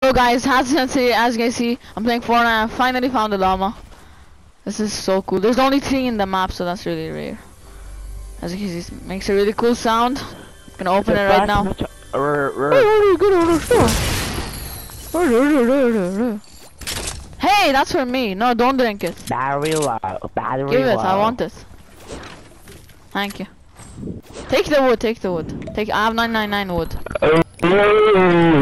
So guys, as you can see, I'm playing Fortnite. I finally found a llama. This is so cool. There's only 3 in the map, so that's really rare. As you can see, it makes a really cool sound. I'm gonna open it right now. Hey, that's for me. No, don't drink it. Battery low. Battery Give it. low. I want it. Thank you. Take the wood. Take the wood. I have 999 wood.